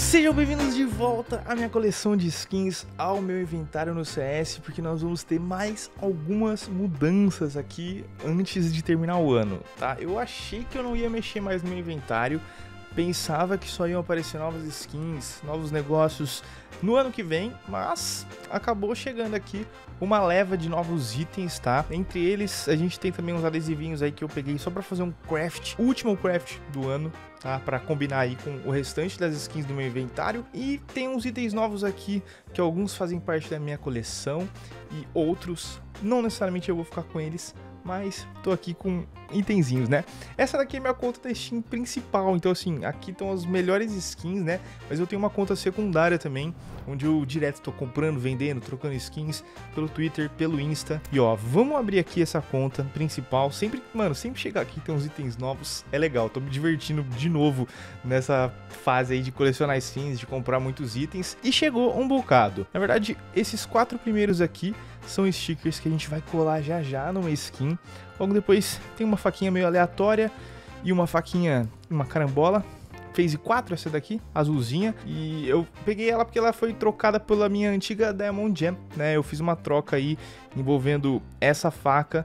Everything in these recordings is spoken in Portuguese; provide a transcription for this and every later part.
Sejam bem-vindos de volta à minha coleção de skins, ao meu inventário no CS, porque nós vamos ter mais algumas mudanças aqui antes de terminar o ano, tá? Eu achei que eu não ia mexer mais no meu inventário, pensava que só iam aparecer novas skins, novos negócios no ano que vem, mas acabou chegando aqui uma leva de novos itens, tá? Entre eles, a gente tem também uns adesivinhos aí que eu peguei só pra fazer um craft, o último craft do ano, tá? Pra combinar aí com o restante das skins do meu inventário. E tem uns itens novos aqui, que alguns fazem parte da minha coleção e outros não necessariamente eu vou ficar com eles, mas tô aqui com itenzinhos, né? Essa daqui é minha conta da Steam principal, então assim, aqui estão as melhores skins, né? Mas eu tenho uma conta secundária também, onde eu direto tô comprando, vendendo, trocando skins pelo Twitter, pelo Insta. E ó, vamos abrir aqui essa conta principal. Sempre, mano, sempre chegar aqui tem uns itens novos, é legal. Tô me divertindo de novo nessa fase aí de colecionar skins, de comprar muitos itens. E chegou um bocado. Na verdade, esses 4 primeiros aqui são stickers que a gente vai colar já já numa skin. Logo depois tem uma faquinha meio aleatória e uma faquinha, uma carambola. Phase 4 essa daqui, azulzinha. E eu peguei ela porque ela foi trocada pela minha antiga Diamond Gem, né? Eu fiz uma troca aí envolvendo essa faca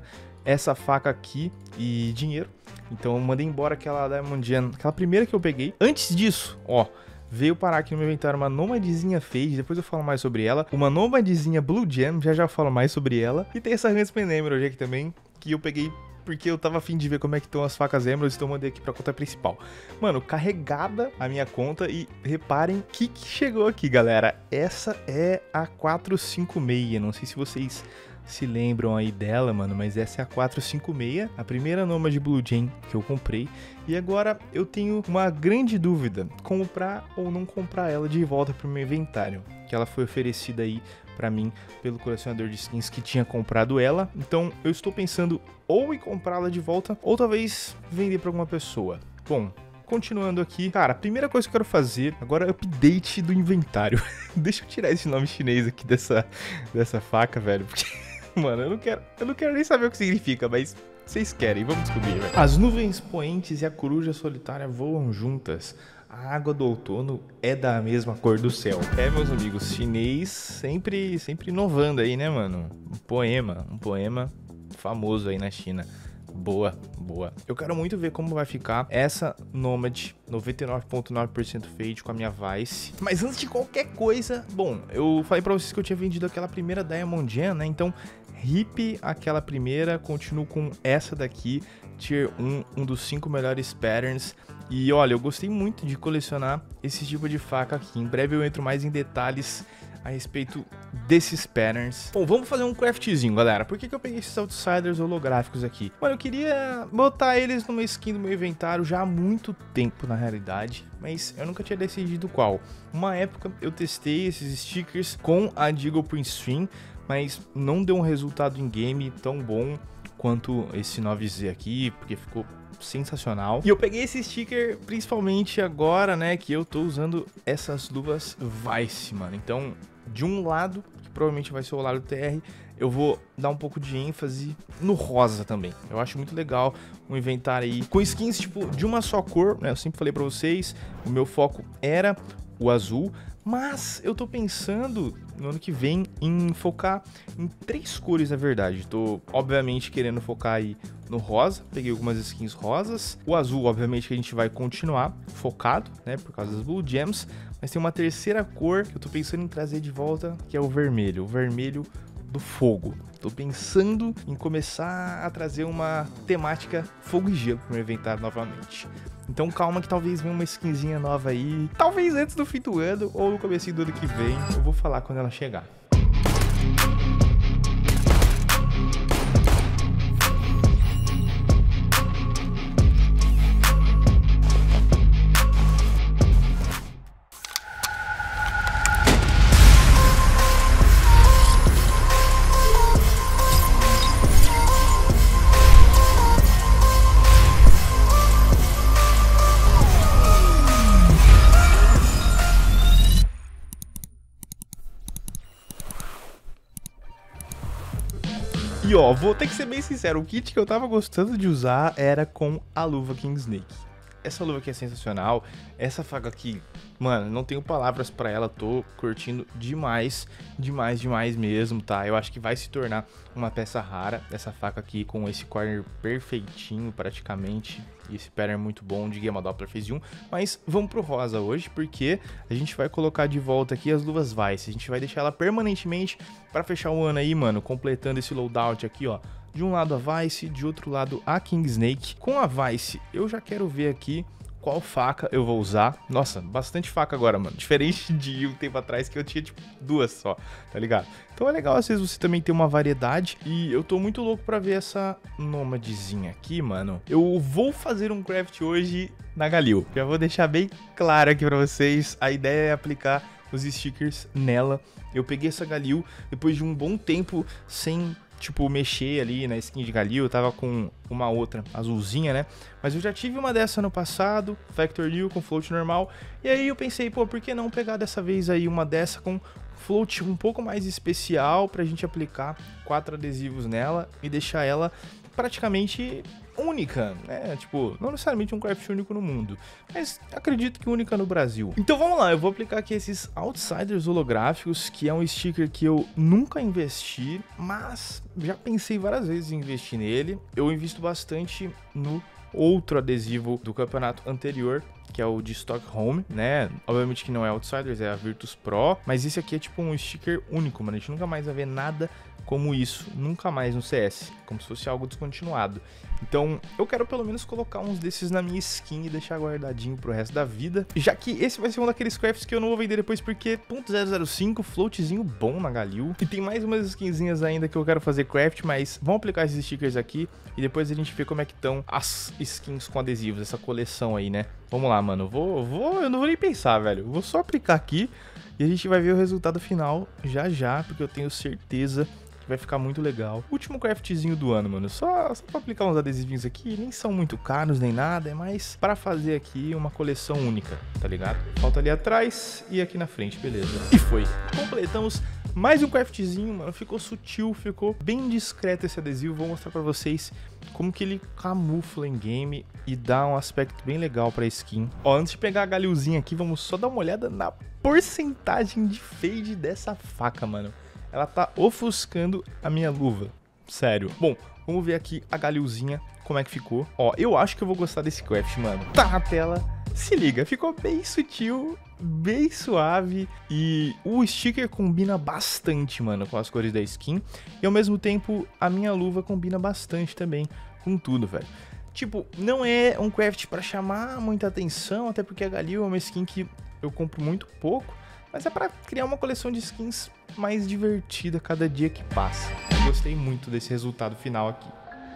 aqui e dinheiro. Então eu mandei embora aquela Diamond Gem, aquela primeira que eu peguei. Antes disso, ó, veio parar aqui no meu inventário uma Nomadzinha Phase, depois eu falo mais sobre ela. Uma Nomadzinha Blue Gem, já falo mais sobre ela. E tem essa Huntsman Emerald aqui também, que eu peguei porque eu tava afim de ver como é que estão as facas Emerald, então eu mandei aqui pra conta principal. Mano, carregada a minha conta e reparem o que chegou aqui, galera. Essa é a 456, não sei se vocês se lembram aí dela, mano, mas essa é a 456, a primeira Nomad Blue Gem que eu comprei. E agora eu tenho uma grande dúvida, comprar ou não comprar ela de volta pro meu inventário, que ela foi oferecida aí pra mim pelo colecionador de skins que tinha comprado ela. Então eu estou pensando ou em comprá-la de volta, ou talvez vender pra alguma pessoa. Bom, continuando aqui, cara, a primeira coisa que eu quero fazer agora é update do inventário. Deixa eu tirar esse nome chinês aqui dessa faca, velho, porque, mano, eu não quero nem saber o que significa, mas vocês querem, vamos descobrir, velho. As nuvens poentes e a coruja solitária voam juntas. A água do outono é da mesma cor do céu. É, meus amigos, chinês sempre inovando aí, né, mano? Um poema famoso aí na China. Boa. Eu quero muito ver como vai ficar essa Nomad 99.9% fade com a minha Vice. Mas antes de qualquer coisa, bom, eu falei pra vocês que eu tinha vendido aquela primeira Diamond Gem, né? Então, rip aquela primeira, continuo com essa daqui, Tier 1, um dos 5 melhores patterns. E olha, eu gostei muito de colecionar esse tipo de faca aqui. Em breve eu entro mais em detalhes a respeito desses patterns. Bom, vamos fazer um craftzinho, galera. Por que eu peguei esses Outsiders holográficos aqui? Mano, eu queria botar eles numa skin do meu inventário já há muito tempo, na realidade, mas eu nunca tinha decidido qual. Uma época eu testei esses stickers com a Deagle Prince Stream, mas não deu um resultado em game tão bom quanto esse 9Z aqui, porque ficou sensacional. E eu peguei esse sticker principalmente agora, né, que eu tô usando essas luvas Vice, mano. Então, de um lado, que provavelmente vai ser o lado TR, eu vou dar um pouco de ênfase no rosa também. Eu acho muito legal um inventário aí com skins, tipo, de uma só cor, né? Eu sempre falei pra vocês, o meu foco era o azul, mas eu tô pensando no ano que vem em focar em 3 cores, na verdade. Tô, obviamente, querendo focar aí no rosa. Peguei algumas skins rosas. O azul, obviamente, que a gente vai continuar focado, né, por causa das Blue Gems. Mas tem uma terceira cor que eu tô pensando em trazer de volta, que é o vermelho. O vermelho do fogo. Tô pensando em começar a trazer uma temática fogo e gelo pro meu inventário novamente. Então calma que talvez venha uma skinzinha nova aí, talvez antes do fim do ano ou no comecinho do ano que vem. Eu vou falar quando ela chegar. E ó, vou ter que ser bem sincero, o kit que eu tava gostando de usar era com a luva King Snake. essa luva aqui é sensacional. Essa faca aqui, mano, não tenho palavras pra ela, tô curtindo demais, demais, demais mesmo, tá? Eu acho que vai se tornar uma peça rara, essa faca aqui com esse corner perfeitinho praticamente. E esse pattern muito bom de Gamma Doppler Phase 1. Mas vamos pro rosa hoje, porque a gente vai colocar de volta aqui as luvas Vice. A gente vai deixar ela permanentemente pra fechar o ano aí, mano, completando esse loadout aqui, ó. De um lado a Vice, de outro lado a King Snake. Com a Vice, eu já quero ver aqui qual faca eu vou usar. Nossa, bastante faca agora, mano. Diferente de um tempo atrás que eu tinha, tipo, 2 só, tá ligado? Então é legal, às vezes, você também ter uma variedade. E eu tô muito louco pra ver essa Nomadzinha aqui, mano. Eu vou fazer um craft hoje na Galil. Já vou deixar bem claro aqui pra vocês. A ideia é aplicar os stickers nela. Eu peguei essa Galil depois de um bom tempo sem, tipo, mexer ali na skin de Galil. Eu tava com uma outra azulzinha, né? Mas eu já tive uma dessa no passado, Factor New com float normal. E aí eu pensei, pô, por que não pegar dessa vez aí uma dessa com float um pouco mais especial pra gente aplicar 4 adesivos nela e deixar ela praticamente única, né? Tipo, não necessariamente um craft único no mundo, mas acredito que única no Brasil. Então vamos lá, eu vou aplicar aqui esses Outsiders holográficos, que é um sticker que eu nunca investi, mas já pensei várias vezes em investir nele. Eu invisto bastante no outro adesivo do campeonato anterior, que é o de Stockholm, né? Obviamente que não é Outsiders, é a Virtus Pro, mas esse aqui é tipo um sticker único, mano. A gente nunca mais vai ver nada como isso, nunca mais no CS, como se fosse algo descontinuado. Então eu quero pelo menos colocar uns desses na minha skin e deixar guardadinho pro resto da vida, já que esse vai ser um daqueles crafts que eu não vou vender depois, porque .005, floatzinho bom na Galil. E tem mais umas skinzinhas ainda que eu quero fazer craft, mas vamos aplicar esses stickers aqui e depois a gente vê como é que estão as skins com adesivos, essa coleção aí, né? Vamos lá, mano, eu não vou nem pensar, velho, eu vou só aplicar aqui e a gente vai ver o resultado final já já, porque eu tenho certeza que vai ficar muito legal. Último craftzinho do ano, mano. Só pra aplicar uns adesivinhos aqui. Nem são muito caros, nem nada. É mais pra fazer aqui uma coleção única, tá ligado? Falta ali atrás e aqui na frente, beleza. E foi. Completamos mais um craftzinho, mano. Ficou sutil, ficou bem discreto esse adesivo. Vou mostrar pra vocês como que ele camufla em game e dá um aspecto bem legal pra skin. Ó, antes de pegar a galilzinha aqui, vamos só dar uma olhada na porcentagem de fade dessa faca, mano. Ela tá ofuscando a minha luva. Sério. Bom, vamos ver aqui a Galilzinha, como é que ficou. Ó, eu acho que eu vou gostar desse craft, mano. Tá na tela. Se liga, ficou bem sutil, bem suave. E o sticker combina bastante, mano, com as cores da skin. E ao mesmo tempo, a minha luva combina bastante também com tudo, velho. Tipo, não é um craft pra chamar muita atenção, até porque a Galil é uma skin que eu compro muito pouco. Mas é pra criar uma coleção de skins mais divertida cada dia que passa. Eu gostei muito desse resultado final aqui.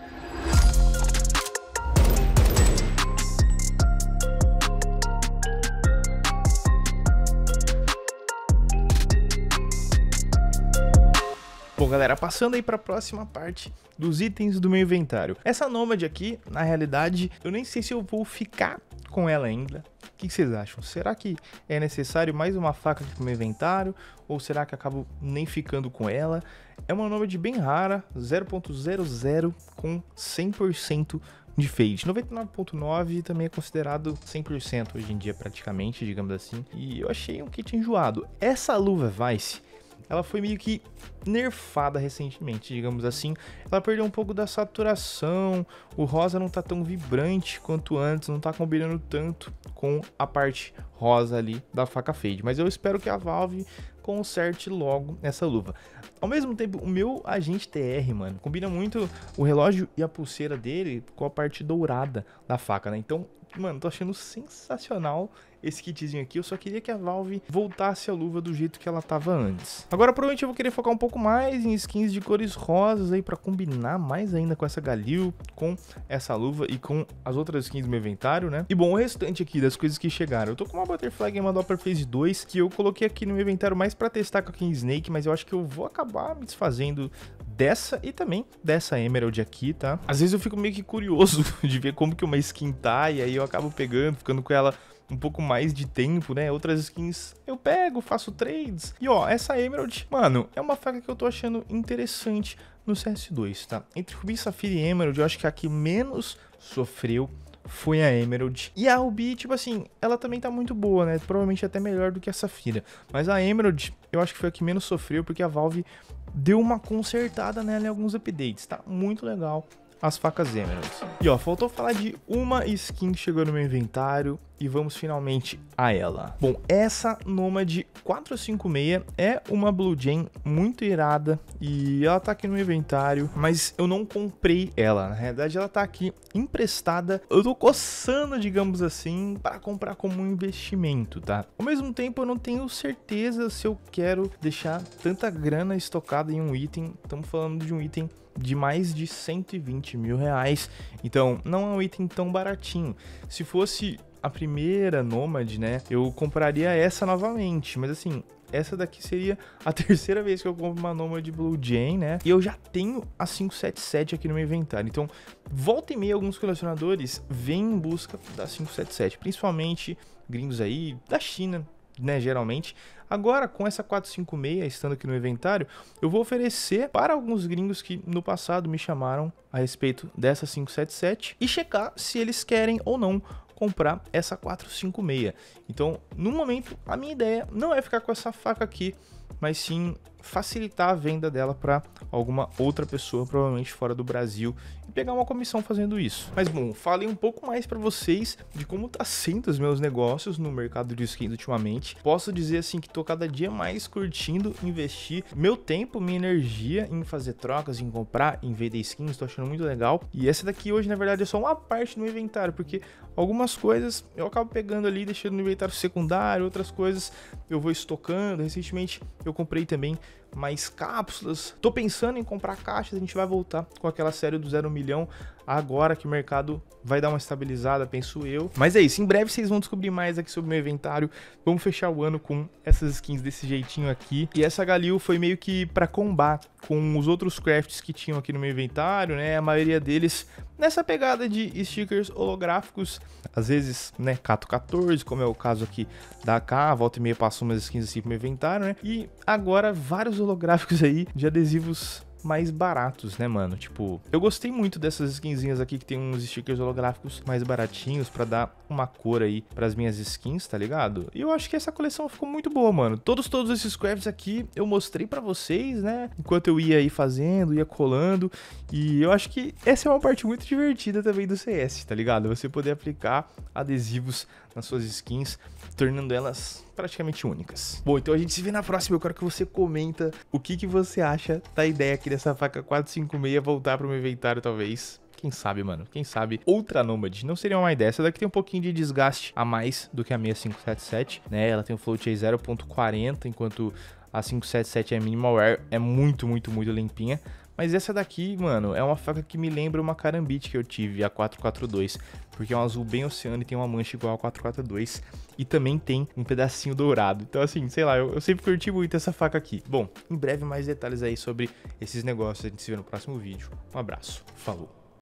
Bom, galera, passando aí para a próxima parte dos itens do meu inventário. Essa Nomad aqui, na realidade, eu nem sei se eu vou ficar com ela ainda. O que vocês acham? Será que é necessário mais uma faca aqui pro meu inventário? Ou será que acabo nem ficando com ela? É uma Nomad bem rara, 0.00 com 100% de fade. 99.9 também é considerado 100% hoje em dia praticamente, digamos assim. E eu achei um kit enjoado. Essa luva Vice, ela foi meio que nerfada recentemente, digamos assim. Ela perdeu um pouco da saturação, o rosa não tá tão vibrante quanto antes, não tá combinando tanto com a parte rosa ali da faca fade. Mas eu espero que a Valve conserte logo essa luva. Ao mesmo tempo, o meu agente TR, mano, combina muito o relógio e a pulseira dele com a parte dourada da faca, né? Então, mano, tô achando sensacional esse kitzinho aqui. Eu só queria que a Valve voltasse a luva do jeito que ela tava antes. Agora, provavelmente eu vou querer focar um pouco mais em skins de cores rosas aí pra combinar mais ainda com essa Galil, com essa luva e com as outras skins do meu inventário, né? E bom, o restante aqui das coisas que chegaram. Eu tô com uma Butterfly Gamma Doppler Phase 2, que eu coloquei aqui no meu inventário mais pra testar com a King Snake, mas eu acho que eu vou acabar me desfazendo dessa e também dessa Emerald aqui, tá? Às vezes eu fico meio que curioso de ver como que uma skin tá, e aí eu acabo pegando, ficando com ela um pouco mais de tempo, né? Outras skins eu pego, faço trades. E ó, essa Emerald, mano, é uma faca que eu tô achando interessante no CS2, tá? Entre Ruby, Safira e Emerald, eu acho que a que menos sofreu foi a Emerald. E a Ruby, tipo assim, ela também tá muito boa, né? Provavelmente até melhor do que a Safira. Mas a Emerald, eu acho que foi a que menos sofreu, porque a Valve deu uma consertada nela em alguns updates. Tá muito legal as facas Emerald. E ó, faltou falar de uma skin que chegou no meu inventário e vamos finalmente a ela. Bom, essa Nomad 456 é uma Blue Jay muito irada e ela tá aqui no meu inventário, mas eu não comprei ela. Na realidade, ela tá aqui emprestada. Eu tô coçando, digamos assim, para comprar como um investimento, tá? Ao mesmo tempo, eu não tenho certeza se eu quero deixar tanta grana estocada em um item. Estamos falando de um item de mais de 120 mil reais, então não é um item tão baratinho. Se fosse a primeira Nomad, né, eu compraria essa novamente, mas assim, essa daqui seria a terceira vez que eu compro uma Nomad Blue Jay, né, e eu já tenho a 577 aqui no meu inventário, então volta e meia alguns colecionadores vêm em busca da 577, principalmente gringos aí da China, né, geralmente. Agora, com essa 456 estando aqui no inventário, eu vou oferecer para alguns gringos que no passado me chamaram a respeito dessa 577 e checar se eles querem ou não comprar essa 456. Então, no momento, a minha ideia não é ficar com essa faca aqui, mas sim facilitar a venda dela para alguma outra pessoa, provavelmente fora do Brasil, e pegar uma comissão fazendo isso. Mas bom, falei um pouco mais para vocês de como tá sendo os meus negócios no mercado de skins ultimamente. Posso dizer assim que tô cada dia mais curtindo investir meu tempo, minha energia em fazer trocas, em comprar, em vender skins, tô achando muito legal. E essa daqui hoje, na verdade, é só uma parte do meu inventário, porque algumas coisas eu acabo pegando ali, deixando no inventário secundário, outras coisas eu vou estocando. Recentemente eu comprei também mais cápsulas. Tô pensando em comprar caixas, a gente vai voltar com aquela série do 0 milhão agora que o mercado vai dar uma estabilizada, penso eu. Mas é isso, em breve vocês vão descobrir mais aqui sobre o meu inventário. Vamos fechar o ano com essas skins desse jeitinho aqui. E essa Galil foi meio que para combar com os outros crafts que tinham aqui no meu inventário, né? A maioria deles nessa pegada de stickers holográficos, às vezes, né, Cato 14, como é o caso aqui da AK, volta e meia passou umas skins assim pro meu inventário, né? E agora vários holográficos aí de adesivos mais baratos, né, mano? Tipo, eu gostei muito dessas skinzinhas aqui que tem uns stickers holográficos mais baratinhos pra dar uma cor aí pras minhas skins, tá ligado? E eu acho que essa coleção ficou muito boa, mano. Todos esses crafts aqui eu mostrei pra vocês, né? Enquanto eu ia aí fazendo, ia colando. E eu acho que essa é uma parte muito divertida também do CS, tá ligado? Você poder aplicar adesivos nas suas skins, tornando elas praticamente únicas. Bom, então a gente se vê na próxima. Eu quero que você comenta o que você acha da ideia aqui dessa faca 456 voltar pro meu inventário, talvez. Quem sabe, mano? Quem sabe outra Nomad não seria uma ideia. Essa daqui tem um pouquinho de desgaste a mais do que a minha 577, né? Ela tem um float aí 0.40, enquanto a 577 é minimal wear, é muito limpinha. Mas essa daqui, mano, é uma faca que me lembra uma Karambit que eu tive, a 442. Porque é um azul bem oceano e tem uma mancha igual a 442. E também tem um pedacinho dourado. Então, assim, sei lá, eu sempre curti muito essa faca aqui. Bom, em breve mais detalhes aí sobre esses negócios. A gente se vê no próximo vídeo. Um abraço. Falou.